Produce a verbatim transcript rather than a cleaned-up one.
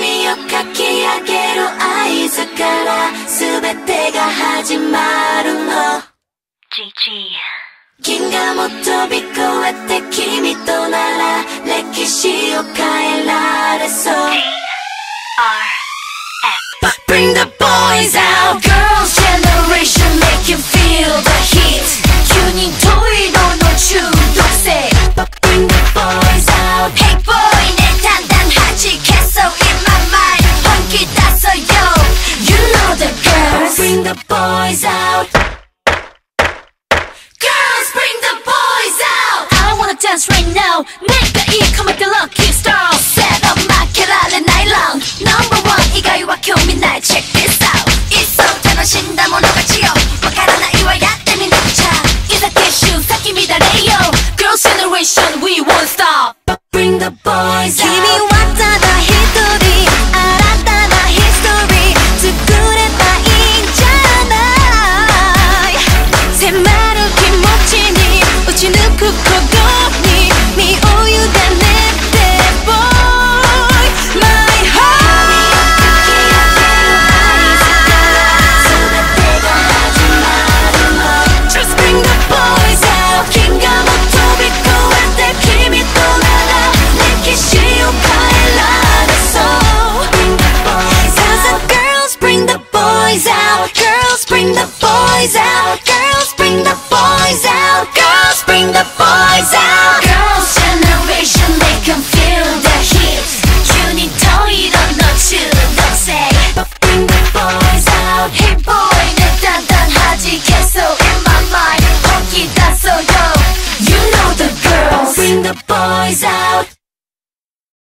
君をかき上げる合図から全てが始まるの ジージー 銀河も飛び越えて君となら歴史を変えられそう But bring the boys out Girls generation make you feel the heat 急にトイレの中毒性 But bring the boys out Hey boy 내 단단 하지 캐서 in my mind hon기 땄어요 You know the girls But bring the boys out Girls bring the boys out I wanna dance right now 내가